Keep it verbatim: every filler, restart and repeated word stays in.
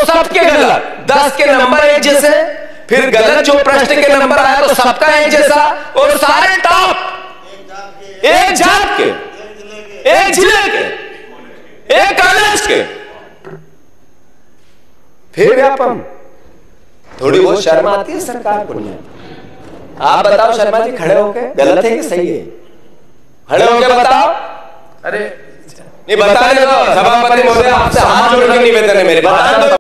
सबके गलत, दस के नंबर एक जैसे, फिर गलत जो प्रश्न के नंबर आया तो सबका एक जैसा, और सारे टॉप एक जात के, एक जिले के, एक कॉलेज के। फिर व्यापम थोड़ी बहुत शर्म आती है सरकार को नहीं? आप बताओ शर्मा जी, खड़े होके गलत है कि सही है? खड़े होके बताओ। अरे नहीं बताने दो, सभापति महोदय आपसे हाथ जोड़ के निवेदन है मेरे, बताने दो।